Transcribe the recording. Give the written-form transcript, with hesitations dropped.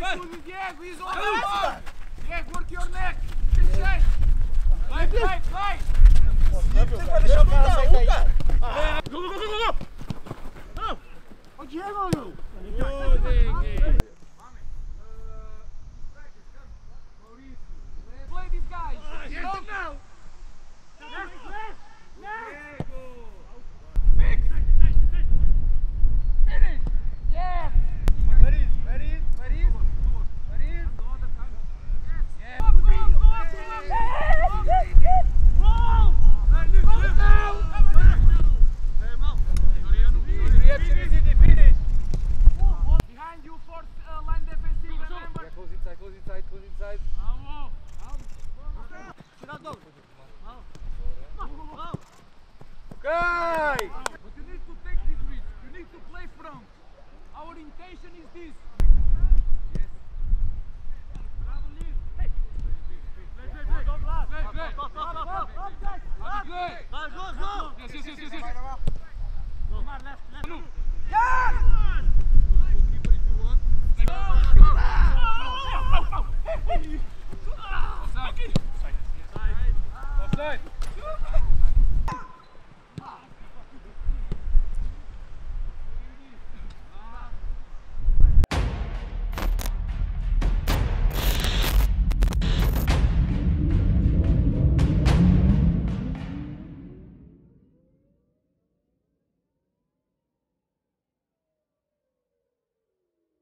Diego, he's on the Diego, work your neck. Play. O Diego! Play these guys. Now! Fix. Finish. Yes. Where is? Behind you for line defensive, remember? Close inside. Okay! But you need to take this risk. You need to play front. Our intention is this. Yes. Bravo, Liz. Hey. Play. Yes.